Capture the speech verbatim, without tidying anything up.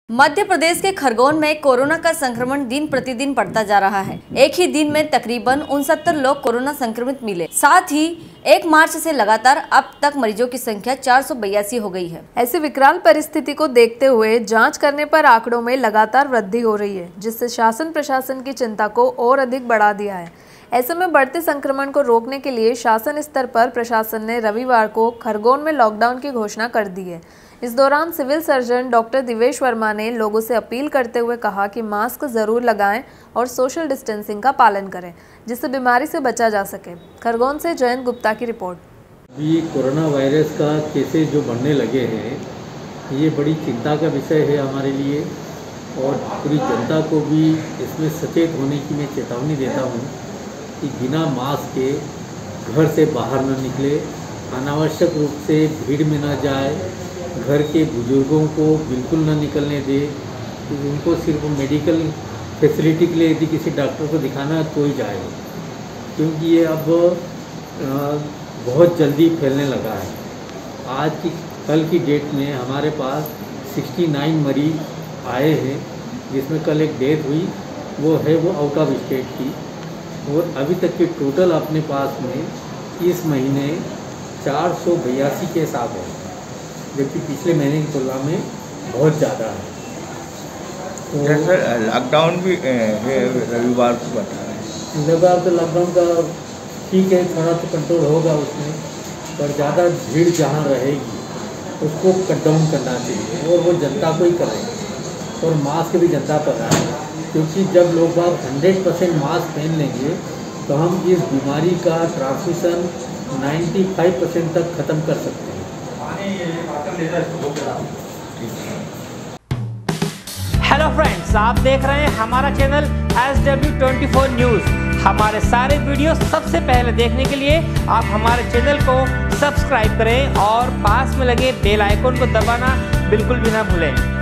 मध्य प्रदेश के खरगोन में कोरोना का संक्रमण दिन प्रतिदिन बढ़ता जा रहा है। एक ही दिन में तकरीबन उनसत्तर लोग कोरोना संक्रमित मिले। साथ ही एक मार्च से लगातार अब तक मरीजों की संख्या चार सौ बयासी हो गई है। ऐसी विकराल परिस्थिति को देखते हुए जांच करने पर आंकड़ों में लगातार वृद्धि हो रही है, जिससे शासन प्रशासन की चिंता को और अधिक बढ़ा दिया है। ऐसे में बढ़ते संक्रमण को रोकने के लिए शासन स्तर पर प्रशासन ने रविवार को खरगोन में लॉकडाउन की घोषणा कर दी है। इस दौरान civil surgeon doctor Divesh Verma ने लोगों से अपील करते हुए कहा कि मास्क जरूर लगाएं और सोशल डिस्टेंसिंग का पालन करें, जिससे बीमारी से बचा जा सके। खरगोन से जयंत गुप्ता की रिपोर्ट। अभी कोरोना वायरस का केसेस जो बढ़ने लगे हैं, ये बड़ी चिंता का विषय है हमारे लिए और पूरी जनता को भी इसमें सचेत होने की मैं चेतावनी देता हूँ कि बिना मास्क के घर से बाहर न निकले, अनावश्यक रूप से भीड़ में न जाए, घर के बुजुर्गों को बिल्कुल न निकलने दे। उनको सिर्फ मेडिकल फैसिलिटी के लिए यदि किसी डॉक्टर को दिखाना है तो ही जाए, क्योंकि ये अब बहुत जल्दी फैलने लगा है। आज की कल की डेट में हमारे पास उनहत्तर मरीज आए हैं, जिसमें कल एक डेथ हुई, वो है वो आउट ऑफ स्टेट की। और अभी तक के टोटल अपने पास में इस महीने चार सौ बयासी केस आ गए, जबकि पिछले महीने की तुलना में बहुत ज़्यादा है। तो जैसे लॉकडाउन भी रविवार को बता रहे हैं। रविवार तो लॉकडाउन का ठीक है, थोड़ा तो कंट्रोल होगा उसमें, पर ज़्यादा भीड़ जहाँ रहेगी उसको कट डाउन करना चाहिए और वो जनता को ही करें। और मास्क भी जनता पर रहा है, क्योंकि जब लोग बाग हंड्रेड परसेंट मास्क पहन लेंगे तो हम इस बीमारी का ट्रांसमिशन पचानवे परसेंट तक ख़त्म कर सकते हैं। हेलो फ्रेंड्स, आप देख रहे हैं हमारा channel S W twenty four news. हमारे सारे वीडियो सबसे पहले देखने के लिए आप हमारे चैनल को सब्सक्राइब करें और पास में लगे बेल आइकन को दबाना बिल्कुल भी ना भूलें।